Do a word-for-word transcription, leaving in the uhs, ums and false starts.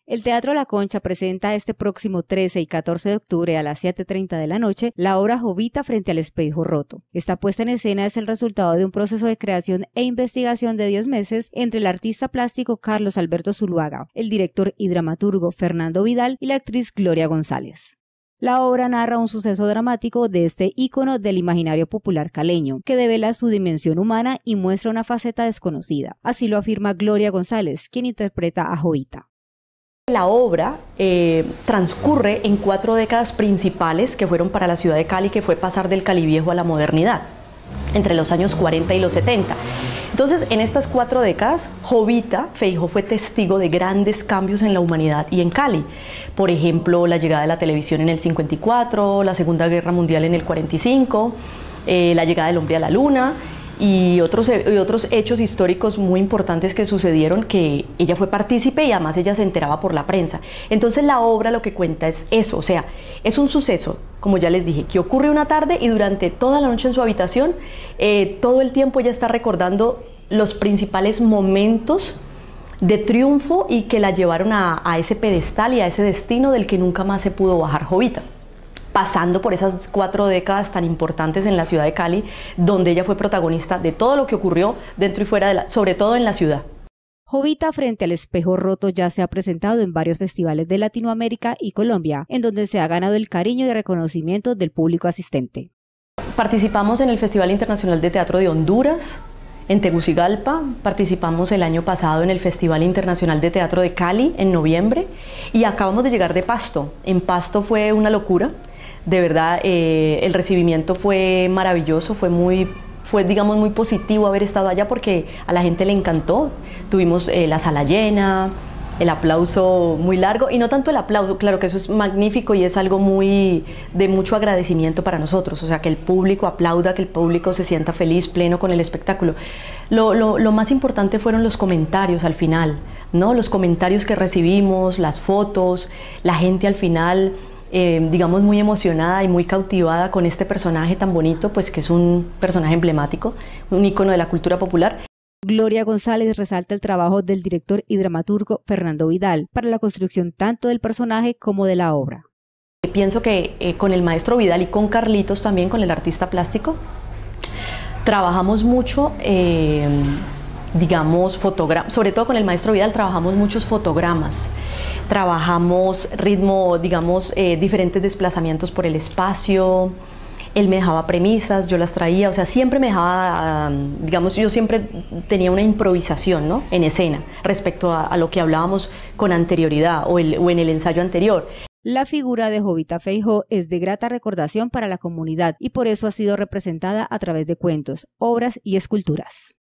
El Teatro La Concha presenta este próximo trece y catorce de octubre a las siete y treinta de la noche la obra Jovita frente al espejo roto. Esta puesta en escena es el resultado de un proceso de creación e investigación de diez meses entre el artista plástico Carlos Alberto Zuluaga, el director y dramaturgo Fernando Vidal y la actriz Gloria González. La obra narra un suceso dramático de este ícono del imaginario popular caleño, que devela su dimensión humana y muestra una faceta desconocida. Así lo afirma Gloria González, quien interpreta a Jovita. La obra eh, transcurre en cuatro décadas principales que fueron para la ciudad de Cali, que fue pasar del Cali viejo a la modernidad, entre los años cuarenta y los setenta. Entonces, en estas cuatro décadas, Jovita Feijó fue testigo de grandes cambios en la humanidad y en Cali. Por ejemplo, la llegada de la televisión en el cincuenta y cuatro, la Segunda Guerra Mundial en el cuarenta y cinco, eh, la llegada del hombre a la luna, y otros, y otros hechos históricos muy importantes que sucedieron, que ella fue partícipe y además ella se enteraba por la prensa. Entonces la obra lo que cuenta es eso, o sea, es un suceso, como ya les dije, que ocurre una tarde y durante toda la noche en su habitación, eh, todo el tiempo ella está recordando los principales momentos de triunfo y que la llevaron a, a ese pedestal y a ese destino del que nunca más se pudo bajar Jovita, pasando por esas cuatro décadas tan importantes en la ciudad de Cali, donde ella fue protagonista de todo lo que ocurrió dentro y fuera de la, sobre todo en la ciudad. Jovita frente al espejo roto ya se ha presentado en varios festivales de Latinoamérica y Colombia, en donde se ha ganado el cariño y reconocimiento del público asistente. Participamos en el Festival Internacional de Teatro de Honduras, en Tegucigalpa, participamos el año pasado en el Festival Internacional de Teatro de Cali en noviembre y acabamos de llegar de Pasto. En Pasto fue una locura. De verdad, eh, el recibimiento fue maravilloso, fue muy, fue digamos muy positivo haber estado allá porque a la gente le encantó. Tuvimos eh, la sala llena, el aplauso muy largo, y no tanto el aplauso, claro que eso es magnífico y es algo muy de mucho agradecimiento para nosotros, o sea, que el público aplauda, que el público se sienta feliz, pleno con el espectáculo. Lo, lo, lo más importante fueron los comentarios al final, ¿no? Los comentarios que recibimos, las fotos, la gente al final, Eh, digamos muy emocionada y muy cautivada con este personaje tan bonito, pues que es un personaje emblemático, un ícono de la cultura popular. Gloria González resalta el trabajo del director y dramaturgo Fernando Vidal para la construcción tanto del personaje como de la obra. Pienso que eh, con el maestro Vidal y con Carlitos también, con el artista plástico, trabajamos mucho, eh, digamos, fotogramas, sobre todo con el maestro Vidal trabajamos muchos fotogramas, trabajamos ritmo, digamos, eh, diferentes desplazamientos por el espacio. Él me dejaba premisas, yo las traía, o sea, siempre me dejaba, digamos, yo siempre tenía una improvisación, ¿no?, en escena respecto a, a lo que hablábamos con anterioridad o, el, o en el ensayo anterior. La figura de Jovita Feijó es de grata recordación para la comunidad y por eso ha sido representada a través de cuentos, obras y esculturas.